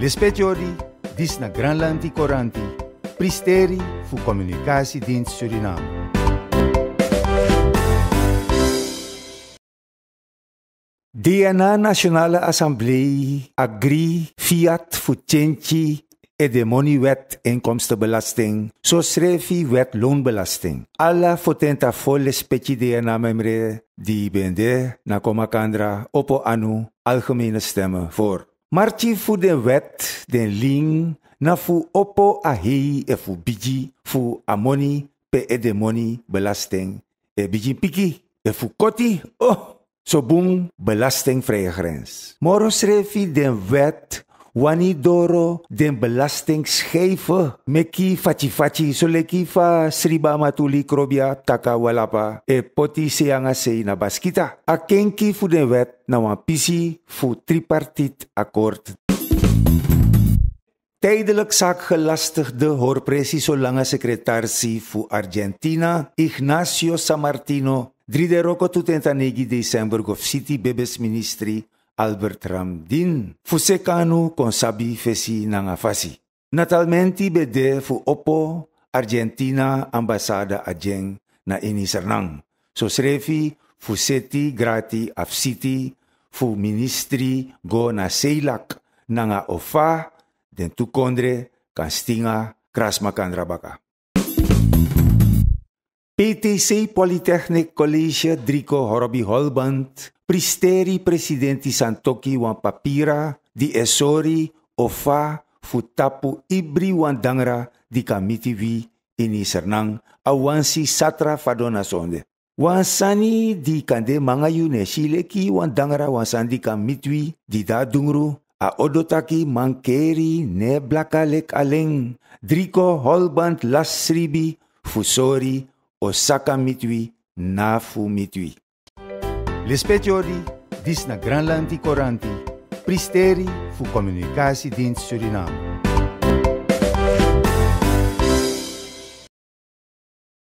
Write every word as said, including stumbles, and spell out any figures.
Lispetiori, dis na Granlandi Coranti, pristeri fu Communicatie Dienst Suriname. D N A Nationale Assemblée agri fiat fucenti e de moni wet inkomstenbelasting, so schreef wet loonbelasting. Alla fotenta volle specie D N A membre die bende na komakandra opo anu algemene stemmen voor. Marchi fu de wet den ling na fu opo ahei e fu biji fu amoni pe e de moni belasting e biji piki e fu koti oh so boom belastingvrije grens. Moro schreef den wet wani doro den belasting schijven meki fachi fachi so leki fa sriba matuli krobia taka walapa e poti seanga sei na baskita. A kenki fu den wet na wan pisi fu tripartiet akkoord. Tijdelijk zaakgelastigde hoorpressie zolange secretarsie fu Argentina Ignacio Samartino drie de roko tutentanegi december G O V City bebes ministri Albert Ramdin fu sekanu konsabi fesi nanga fasi. Natalmenti bede fu opo Argentina ambasada ajeng na ini Sranan. So srefi fu seti grati af city fu ministri go na seilak nanga ofa den tukondre kan stinga krasmakan rabaka. P T C Polytechnic College Driko Horobi Holband pristeri Presidenti Santokhi wan papira di esori ofa futapu ibri wan dangra di kamitivi ini Sernang awansi satra fadona sonde. Wansani di kande mangayu ne shileki wan dangra wansandi kamitwi di da dungru a odotaki mankeri ne blakalek aleng Driko Holband lasribi fusori Osaka mitwi na fu mitwi. Lispetiori, dis na Granlandi Coranti, pristeri fu Communicatie Dienst Suriname.